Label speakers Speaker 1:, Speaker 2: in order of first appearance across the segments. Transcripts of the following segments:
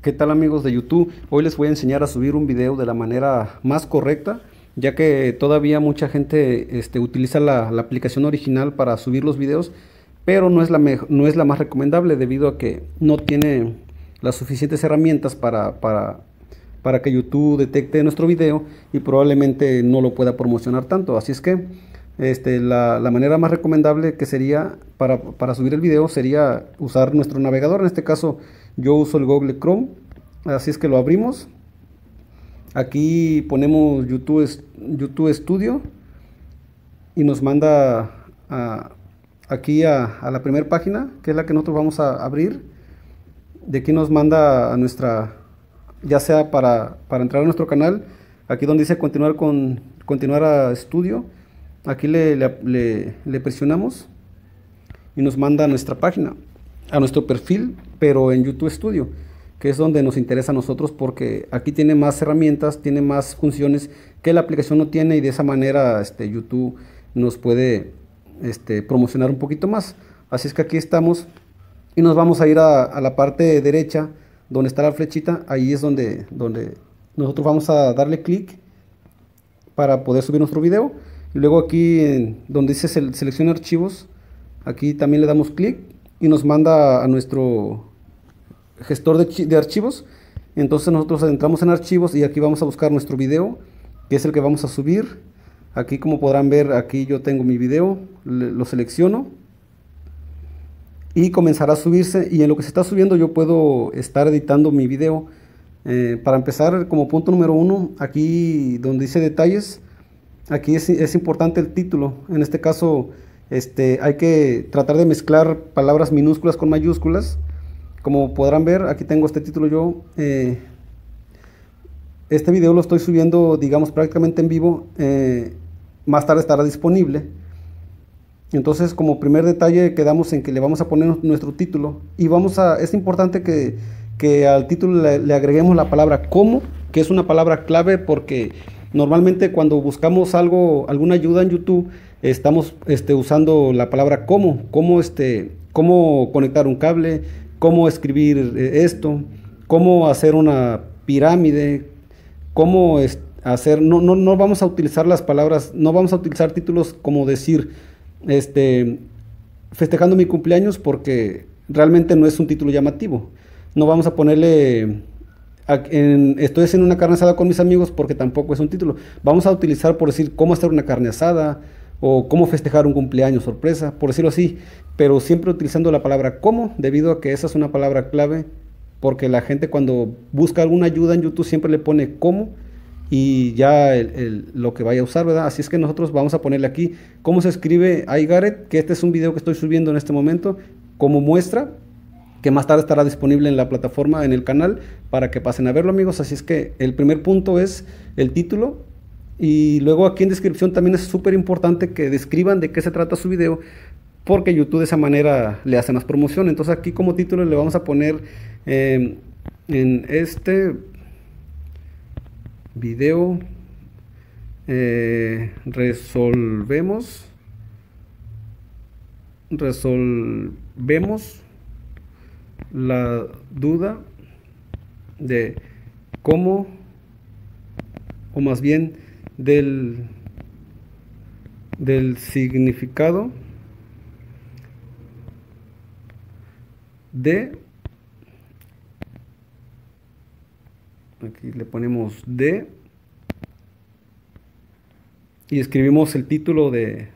Speaker 1: ¿Qué tal amigos de YouTube? Hoy les voy a enseñar a subir un video de la manera más correcta, ya que todavía mucha gente utiliza la aplicación original para subir los videos, pero no es la más recomendable debido a que no tiene las suficientes herramientas para que YouTube detecte nuestro video y probablemente no lo pueda promocionar tanto. Así es que la manera más recomendable que sería para subir el video sería usar nuestro navegador. En este caso yo uso el Google Chrome, así es que lo abrimos. Aquí ponemos YouTube Studio y nos manda aquí a la primera página, que es la que nosotros vamos a abrir. De aquí nos manda a nuestra, ya sea para entrar a nuestro canal, aquí donde dice continuar a estudio. Aquí le presionamos y nos manda a nuestra página, a nuestro perfil, pero en YouTube Studio, que es donde nos interesa a nosotros porque aquí tiene más herramientas, tiene más funciones que la aplicación no tiene, y de esa manera YouTube nos puede promocionar un poquito más. Así es que aquí estamos y nos vamos a ir a la parte derecha donde está la flechita. Ahí es donde nosotros vamos a darle clic para poder subir nuestro video. Y luego aquí donde dice selecciona archivos, aquí también le damos clic y nos manda a nuestro gestor de archivos. Entonces nosotros entramos en archivos y aquí vamos a buscar nuestro video, que es el que vamos a subir. Aquí, como podrán ver, aquí yo tengo mi video, lo selecciono y comenzará a subirse, y en lo que se está subiendo yo puedo estar editando mi video. Para empezar, como punto número 1, aquí donde dice detalles, aquí es importante el título. En este caso hay que tratar de mezclar palabras minúsculas con mayúsculas. Como podrán ver, aquí tengo este título yo. Este video lo estoy subiendo, digamos, prácticamente en vivo. Más tarde estará disponible. Entonces, como primer detalle, quedamos en que le vamos a poner nuestro título. Y es importante que al título le agreguemos la palabra como, que es una palabra clave, porque normalmente cuando buscamos alguna ayuda en YouTube, estamos usando la palabra cómo conectar un cable, cómo escribir esto, cómo hacer una pirámide, cómo hacer, no vamos a utilizar las palabras, no vamos a utilizar títulos como decir, festejando mi cumpleaños, porque realmente no es un título llamativo. No vamos a ponerle estoy haciendo una carne asada con mis amigos, porque tampoco es un título. Vamos a utilizar, por decir, cómo hacer una carne asada o cómo festejar un cumpleaños sorpresa, por decirlo así, pero siempre utilizando la palabra cómo, debido a que esa es una palabra clave, porque la gente cuando busca alguna ayuda en YouTube siempre le pone cómo y ya lo que vaya a usar, ¿verdad? Así es que nosotros vamos a ponerle aquí cómo se escribe I got it, que este es un video que estoy subiendo en este momento como muestra, que más tarde estará disponible en la plataforma, en el canal, para que pasen a verlo, amigos. Así es que el primer punto es el título, y luego aquí en descripción también es súper importante que describan de qué se trata su video, porque YouTube de esa manera le hace más promoción. Entonces aquí como título le vamos a poner en este video resolvemos la duda de cómo, o más bien del significado de, aquí le ponemos de, y escribimos el título de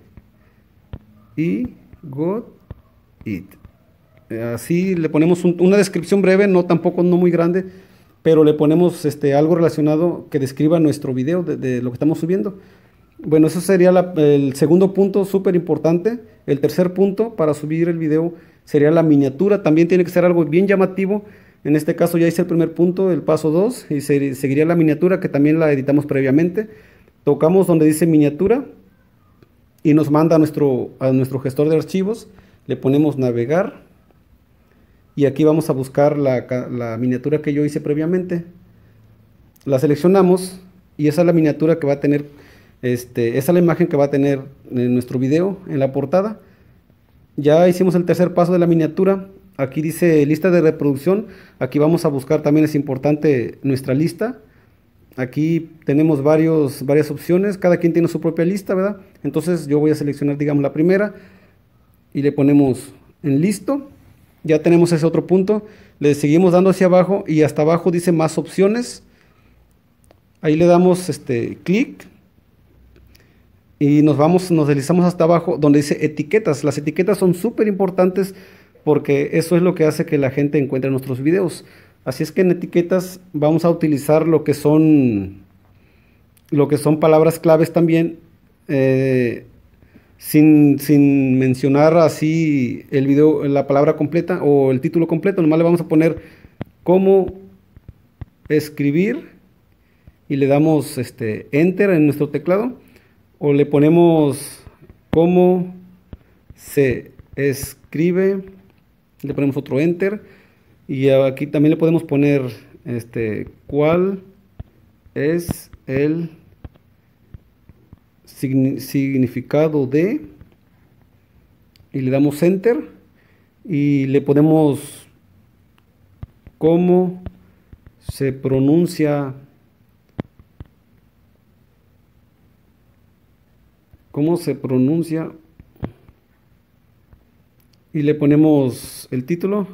Speaker 1: I got it. Así le ponemos una descripción breve, no muy grande, pero le ponemos algo relacionado que describa nuestro video de lo que estamos subiendo. Bueno, eso sería el segundo punto, súper importante. El tercer punto para subir el video sería la miniatura. También tiene que ser algo bien llamativo. En este caso ya hice el primer punto, el paso 2, y seguiría la miniatura, que también la editamos previamente. Tocamos donde dice miniatura y nos manda a nuestro gestor de archivos. Le ponemos navegar. Y aquí vamos a buscar la miniatura que yo hice previamente. La seleccionamos y esa es la miniatura que va a tener, esa es la imagen que va a tener en nuestro video en la portada. Ya hicimos el tercer paso de la miniatura. aquí dice lista de reproducción. Aquí vamos a buscar, también es importante nuestra lista. Aquí tenemos varias opciones, cada quien tiene su propia lista, ¿verdad? Entonces yo voy a seleccionar, digamos, la primera y le ponemos en listo. Ya tenemos ese otro punto, le seguimos dando hacia abajo y hasta abajo dice más opciones. Ahí le damos clic y nos deslizamos hasta abajo donde dice etiquetas. Las etiquetas son súper importantes porque eso es lo que hace que la gente encuentre nuestros videos. Así es que en etiquetas vamos a utilizar lo que son palabras claves también, sin mencionar así el video, la palabra completa o el título completo. Nomás le vamos a poner cómo escribir y le damos enter en nuestro teclado, o le ponemos cómo se escribe, le ponemos otro enter. Y aquí también le podemos poner cuál es el significado de, y le damos enter y le ponemos cómo se pronuncia, y le ponemos el título.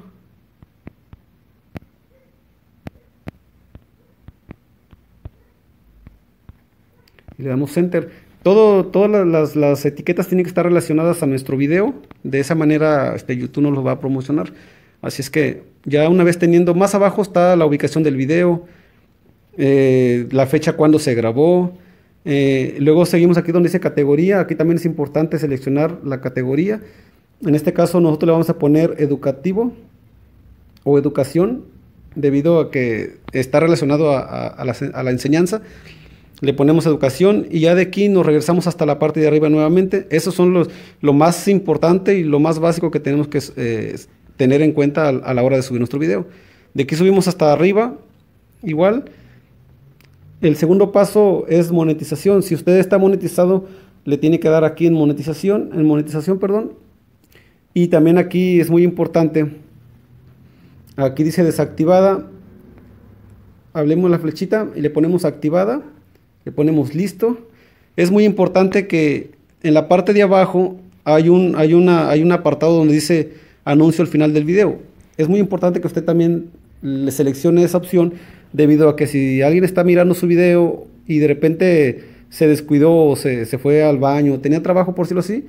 Speaker 1: Le damos enter. Todas las etiquetas tienen que estar relacionadas a nuestro video. De esa manera YouTube nos lo va a promocionar. Así es que ya una vez teniendo, más abajo está la ubicación del video, la fecha cuando se grabó. Luego seguimos aquí donde dice categoría. Aquí también es importante seleccionar la categoría. En este caso nosotros le vamos a poner educativo o educación, debido a que está relacionado a la enseñanza. Le ponemos educación y ya de aquí nos regresamos hasta la parte de arriba nuevamente. Esos son lo más importante y lo más básico que tenemos que tener en cuenta a la hora de subir nuestro video. De aquí subimos hasta arriba, igual. El segundo paso es monetización. Si usted está monetizado, le tiene que dar aquí en monetización, perdón. Y también aquí es muy importante. Aquí dice desactivada. Hablemos la flechita y le ponemos activada. Le ponemos listo. Es muy importante que en la parte de abajo hay un apartado donde dice anuncio al final del video. Es muy importante que usted también le seleccione esa opción, debido a que si alguien está mirando su video y de repente se descuidó o se fue al baño, tenía trabajo, por decirlo así,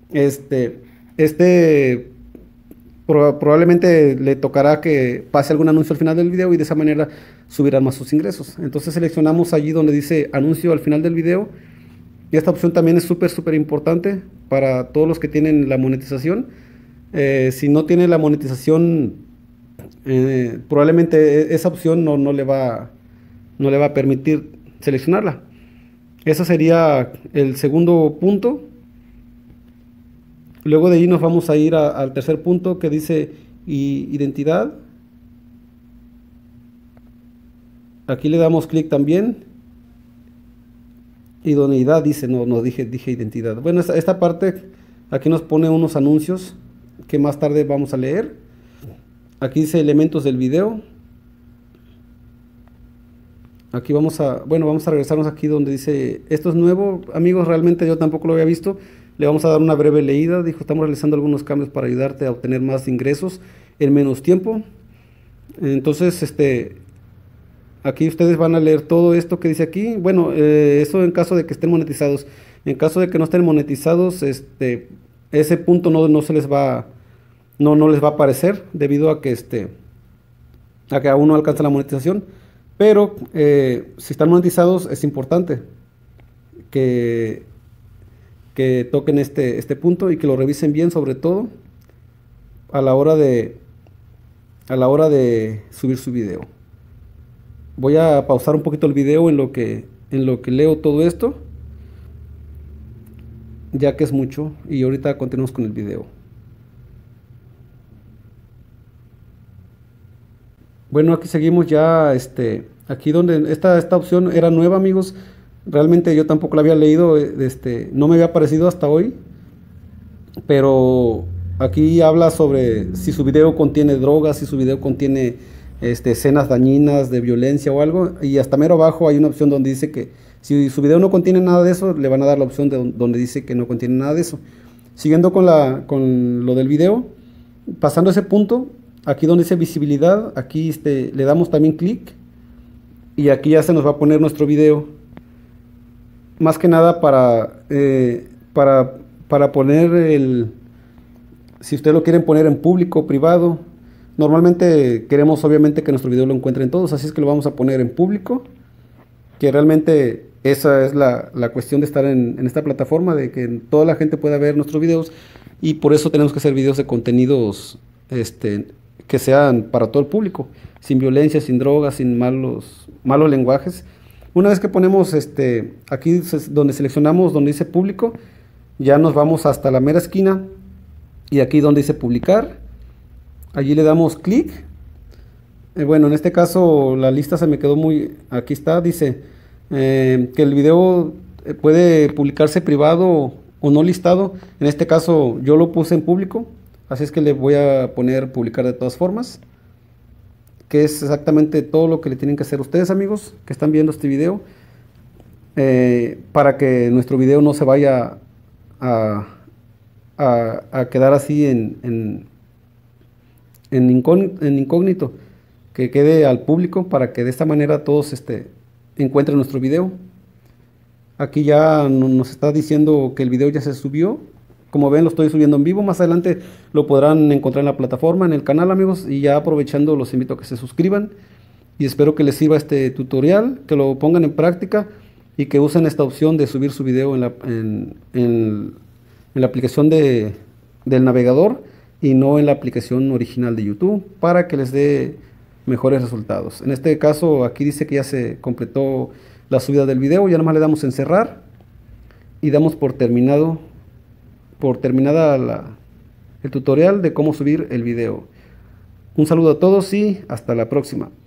Speaker 1: probablemente le tocará que pase algún anuncio al final del video y de esa manera subirán más sus ingresos. Entonces seleccionamos allí donde dice anuncio al final del video, y esta opción también es súper importante para todos los que tienen la monetización. Si no tiene la monetización, probablemente esa opción no le va a permitir seleccionarla. Ese sería el segundo punto. Luego de ahí nos vamos a ir al tercer punto, que dice identidad. Aquí le damos clic también. Idoneidad dice, no dije identidad. Bueno, esta parte aquí nos pone unos anuncios que más tarde vamos a leer. Aquí dice elementos del video. Aquí vamos a regresarnos aquí donde dice, esto es nuevo, amigos, realmente yo tampoco lo había visto. Le vamos a dar una breve leída. Dijo, estamos realizando algunos cambios para ayudarte a obtener más ingresos en menos tiempo. Entonces, aquí ustedes van a leer todo esto que dice aquí. Bueno, eso en caso de que estén monetizados. En caso de que no estén monetizados, ese punto no les va a aparecer, debido a que aún no alcanza la monetización. Pero si están monetizados, es importante que toquen este punto y que lo revisen bien, sobre todo a la hora de subir su video. Voy a pausar un poquito el video en lo que leo todo esto, ya que es mucho, y ahorita continuamos con el video. Bueno, aquí seguimos ya, aquí donde esta opción era nueva, amigos. Realmente yo tampoco la había leído, no me había aparecido hasta hoy, pero Aquí habla sobre si su video contiene drogas, si su video contiene escenas dañinas de violencia o algo, y hasta mero abajo hay una opción donde dice que si su video no contiene nada de eso, le van a dar la opción donde dice que no contiene nada de eso. Siguiendo con lo del video, pasando ese punto, aquí donde dice visibilidad, aquí le damos también clic y aquí ya se nos va a poner nuestro video. Más que nada para poner si ustedes lo quieren poner en público o privado. Normalmente queremos obviamente que nuestro video lo encuentren todos, así es que lo vamos a poner en público, que realmente esa es la cuestión de estar en esta plataforma, de que toda la gente pueda ver nuestros videos, y por eso tenemos que hacer videos de contenidos que sean para todo el público, sin violencia, sin drogas, sin malos lenguajes. Una vez que ponemos aquí donde seleccionamos donde dice público, ya nos vamos hasta la mera esquina y aquí donde dice publicar, allí le damos clic. Bueno, en este caso la lista se me quedó aquí está, dice que el video puede publicarse privado o no listado. En este caso yo lo puse en público, así es que le voy a poner publicar de todas formas, que es exactamente todo lo que le tienen que hacer ustedes, amigos, que están viendo este video, para que nuestro video no se vaya a quedar así en incógnito, que quede al público, para que de esta manera todos encuentren nuestro video. Aquí ya nos está diciendo que el video ya se subió. Como ven, lo estoy subiendo en vivo. Más adelante lo podrán encontrar en la plataforma, en el canal, amigos. Y ya aprovechando, los invito a que se suscriban. Y espero que les sirva este tutorial, que lo pongan en práctica y que usen esta opción de subir su video en la aplicación del navegador y no en la aplicación original de YouTube, para que les dé mejores resultados. En este caso aquí dice que ya se completó la subida del video, ya nomás le damos en cerrar y damos por terminada el tutorial de cómo subir el video. Un saludo a todos y hasta la próxima.